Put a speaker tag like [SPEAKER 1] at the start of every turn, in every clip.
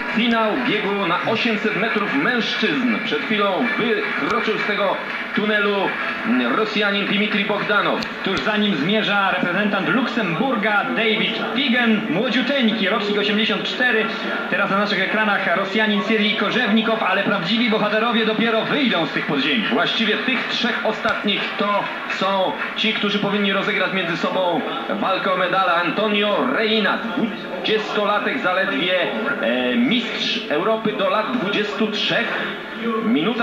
[SPEAKER 1] Finał biegu na 800 metrów mężczyzn. Przed chwilą wykroczył z tego tunelu Rosjanin Dmitrij Bogdanow.
[SPEAKER 2] Tuż za nim zmierza reprezentant Luksemburga David Figen, młodziuteńki, rocznik 84. Teraz na naszych ekranach Rosjanin Serhij Korzewnikow, ale prawdziwi bohaterowie dopiero wyjdą z tych podziemi.
[SPEAKER 1] Właściwie tych trzech ostatnich to są ci, którzy powinni rozegrać między sobą walkę o medale. Antonio Reina, 20-latek zaledwie, mistrz Europy do lat 23. Minuta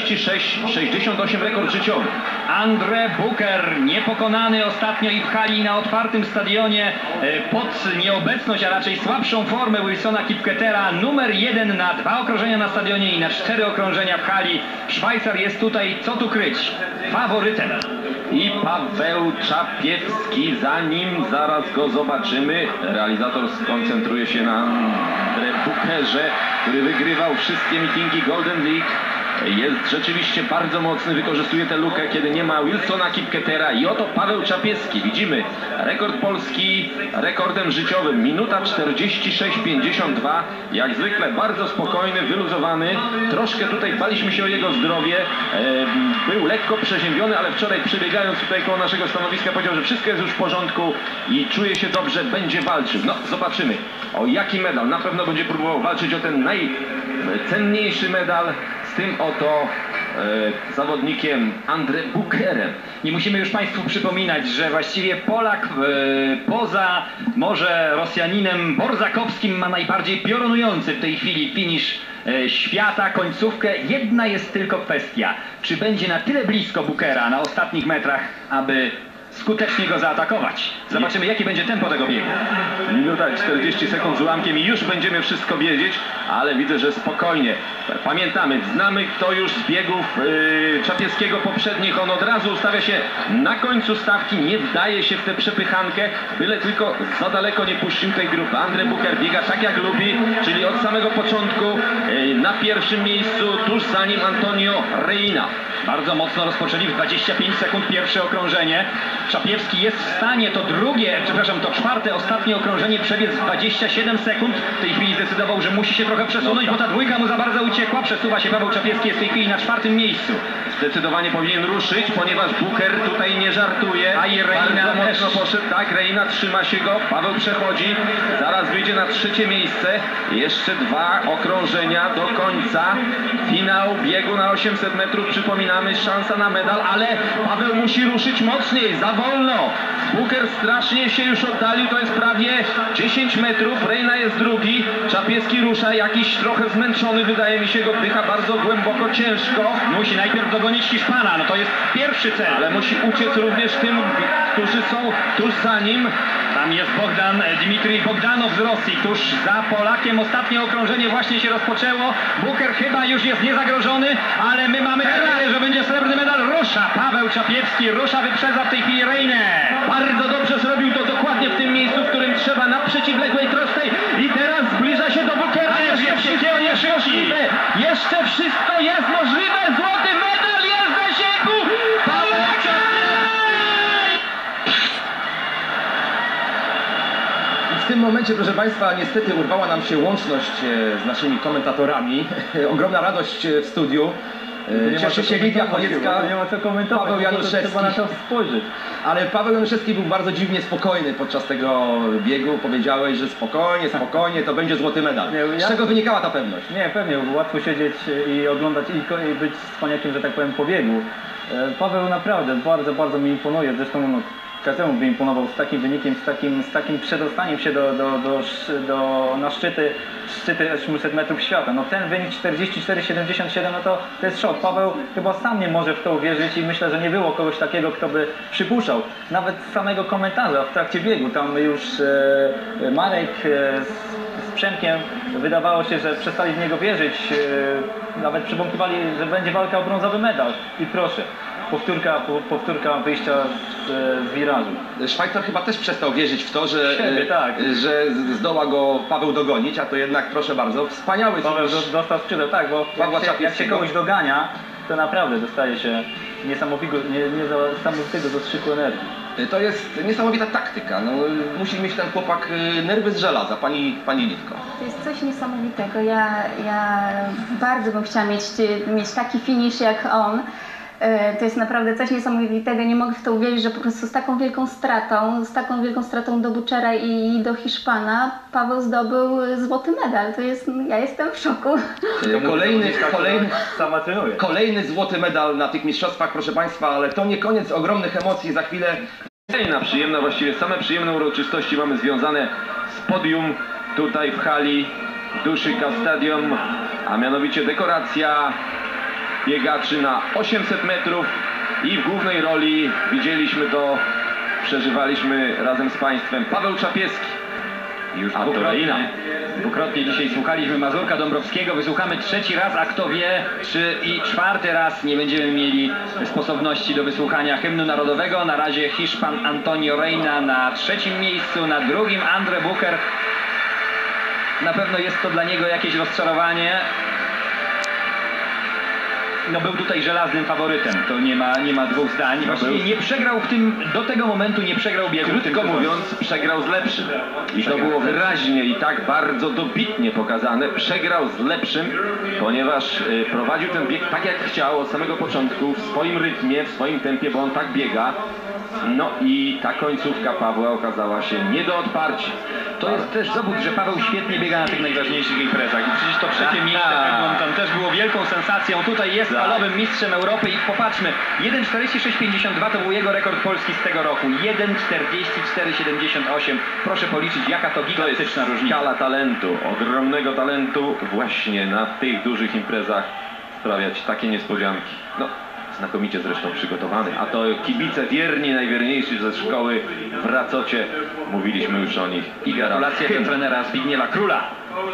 [SPEAKER 1] 46,68 rekord życiowy.
[SPEAKER 2] Andre Bucher, niepokonany ostatnio i w hali na otwartym stadionie pod nieobecność, a raczej słabszą formę Wilsona Kipketera. Numer 1 na 2 okrążenia na stadionie i na 4 okrążenia w hali. Szwajcar jest tutaj, co tu kryć, faworytem.
[SPEAKER 1] I Paweł Czapiewski, zanim zaraz go zobaczymy. Realizator skoncentruje się na Andre Bucherze, który wygrywał wszystkie meetingi Golden League. Jest rzeczywiście bardzo mocny, wykorzystuje tę lukę, kiedy nie ma Wilsona Kipketera. I oto Paweł Czapiewski. Widzimy rekord Polski rekordem życiowym. Minuta 46,52. Jak zwykle bardzo spokojny, wyluzowany. Troszkę tutaj baliśmy się o jego zdrowie. Był lekko przeziębiony, ale wczoraj przebiegając tutaj koło naszego stanowiska powiedział, że wszystko jest już w porządku i czuje się dobrze, będzie walczył. No, zobaczymy, o jaki medal. Na pewno będzie próbował walczyć o ten najcenniejszy medal z tym oto zawodnikiem Andre Bucherem.
[SPEAKER 2] Nie musimy już Państwu przypominać, że właściwie Polak poza może Rosjaninem Borzakowskim ma najbardziej piorunujący w tej chwili finisz świata, końcówkę. Jedna jest tylko kwestia, czy będzie na tyle blisko Buchera na ostatnich metrach, aby skutecznie go zaatakować. Zobaczymy, jakie będzie tempo tego biegu.
[SPEAKER 1] Minuta 40 sekund z ułamkiem i już będziemy wszystko wiedzieć, ale widzę, że spokojnie. Pamiętamy, znamy to już z biegów Czapiewskiego poprzednich. On od razu ustawia się na końcu stawki, nie wdaje się w tę przepychankę, byle tylko za daleko nie puścił tej grupy. Andre Bucher biega tak jak lubi, czyli od samego początku na pierwszym miejscu, tuż za nim Antonio Reina.
[SPEAKER 2] Bardzo mocno rozpoczęli w 25 sekund pierwsze okrążenie. Czapiewski jest w stanie to czwarte, ostatnie okrążenie przebiec w 27 sekund. W tej chwili zdecydował, że musi się trochę przesunąć, bo ta dwójka mu za bardzo uciekła. Przesuwa się Paweł Czapiewski, jest w tej chwili na 4. miejscu.
[SPEAKER 1] Zdecydowanie powinien ruszyć, ponieważ Bucher tutaj nie żartuje.
[SPEAKER 2] A i Reina
[SPEAKER 1] bardzo mocno poszedł. Tak, Reina trzyma się go. Paweł przechodzi. Zaraz wyjdzie na 3. miejsce. Jeszcze 2 okrążenia do końca. Finał biegu na 800 metrów. Przypominamy, szansa na medal, ale Paweł musi ruszyć mocniej. Za wolno. Bucher strasznie się już oddalił. To jest prawie 10 metrów. Reina jest drugi. Czapiewski rusza. Jakiś trochę zmęczony, wydaje mi się, go oddycha bardzo głęboko, ciężko.
[SPEAKER 2] Musi najpierw dogonić Hiszpana, no to jest pierwszy cel.
[SPEAKER 1] Ale musi uciec również tym, którzy są tuż za nim.
[SPEAKER 2] Tam jest Dmitrij Bogdanow z Rosji, tuż za Polakiem. Ostatnie okrążenie właśnie się rozpoczęło. Bucher chyba już jest niezagrożony, ale my mamy nadzieję, że będzie srebrny medal. Rusza Paweł Czapiewski, wyprzedza w tej chwili Reinę.
[SPEAKER 1] Bardzo dobrze zrobił to dokładnie w tym miejscu, w którym trzeba, na przeciwległej prostej. I teraz zbliża się do Buchera. Jeszcze wszystko jest możliwe. Złoty medal jest w zasięgu.
[SPEAKER 3] W tym momencie, proszę Państwa, niestety urwała nam się łączność z naszymi komentatorami. Ogromna radość w studiu. Cieszy się Lidia Chojecka,
[SPEAKER 4] nie ma co komentować,
[SPEAKER 3] Paweł Januszewski.
[SPEAKER 4] Trzeba na to spojrzeć.
[SPEAKER 3] Ale Paweł Januszewski był bardzo dziwnie spokojny podczas tego biegu. Powiedziałeś, że spokojnie, to będzie złoty medal. Z czego wynikała ta pewność?
[SPEAKER 4] Nie, pewnie, bo łatwo siedzieć i oglądać i być z koniakiem, że tak powiem, po biegu. Paweł naprawdę bardzo mi imponuje, zresztą każdemu by imponował z takim wynikiem, z takim przedostaniem się na szczyty 800 metrów świata. No ten wynik 44,77, no to jest szok. Paweł chyba sam nie może w to uwierzyć i myślę, że nie było kogoś takiego, kto by przypuszczał. Nawet z samego komentarza w trakcie biegu, tam już Marek z Przemkiem wydawało się, że przestali w niego wierzyć. Nawet przybąkiwali, że będzie walka o brązowy medal. I proszę. Powtórka wyjścia z wirażu.
[SPEAKER 3] Szwajcar chyba też przestał wierzyć w to, że zdoła go Paweł dogonić, a to jednak, proszę bardzo, wspaniały
[SPEAKER 4] Paweł dostał skrzydeł, tak, bo jak się kogoś dogania, to naprawdę dostaje się niesamowitego zastrzyku energii.
[SPEAKER 3] To jest niesamowita taktyka. No, musi mieć ten chłopak nerwy z żelaza, pani Litko.
[SPEAKER 5] To jest coś niesamowitego. Ja bardzo bym chciała mieć taki finish jak on. To jest naprawdę coś niesamowitego. Nie mogę w to uwierzyć, że po prostu z taką wielką stratą do Butchera i do Hiszpana Paweł zdobył złoty medal. Ja jestem w szoku.
[SPEAKER 3] Kolejny złoty medal na tych mistrzostwach, proszę Państwa, ale to nie koniec ogromnych emocji. Za chwilę
[SPEAKER 1] Przyjemna, właściwie same przyjemne uroczystości mamy związane z podium tutaj w hali Duszyka Stadium, a mianowicie dekoracja biegaczy na 800 metrów i w głównej roli widzieliśmy to, przeżywaliśmy razem z Państwem Paweł Czapieski.
[SPEAKER 2] Już
[SPEAKER 1] A to Reina.
[SPEAKER 2] dwukrotnie dzisiaj słuchaliśmy Mazurka Dąbrowskiego, wysłuchamy trzeci raz, a kto wie, czy i czwarty raz nie będziemy mieli sposobności do wysłuchania hymnu narodowego. Na razie Hiszpan Antonio Reina na trzecim miejscu, na drugim Andre Bucher. Na pewno jest to dla niego jakieś rozczarowanie. No był tutaj żelaznym faworytem, to nie ma dwóch zdań. Właściwie nie przegrał do tego momentu nie przegrał biegu.
[SPEAKER 1] Krótko mówiąc, przegrał z lepszym. I to było wyraźnie i tak bardzo dobitnie pokazane. Przegrał z lepszym, ponieważ prowadził ten bieg tak jak chciał od samego początku, w swoim rytmie, w swoim tempie, bo on tak biega. No i ta końcówka Pawła okazała się nie do odparcia.
[SPEAKER 2] To jest też dowód, że Paweł świetnie biega na tych najważniejszych imprezach. I przecież to trzecie miejsce w Edmonton też było wielką sensacją. Tutaj jest falowym mistrzem Europy i popatrzmy, 1:46:52 to był jego rekord polski z tego roku. 1:44:78. Proszę policzyć, jaka to gigantyczna różnica.
[SPEAKER 1] Skala talentu, ogromnego talentu właśnie na tych dużych imprezach sprawiać takie niespodzianki. No, znakomicie zresztą przygotowany. A to kibice wierni, najwierniejsi ze szkoły w Racocie. Mówiliśmy już o nich.
[SPEAKER 2] I gratulacje do trenera Zbigniewa Króla.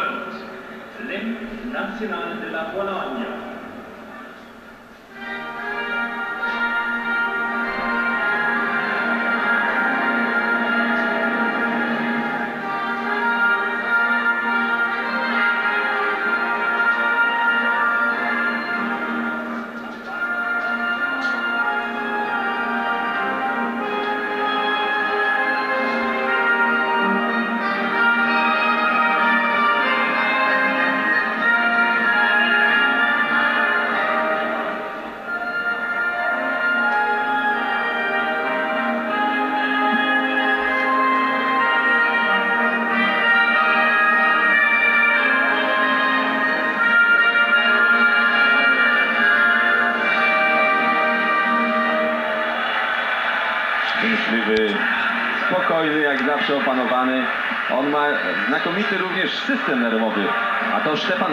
[SPEAKER 1] Szczęśliwy, spokojny, jak zawsze opanowany. On ma znakomity również system nerwowy. A to Stefan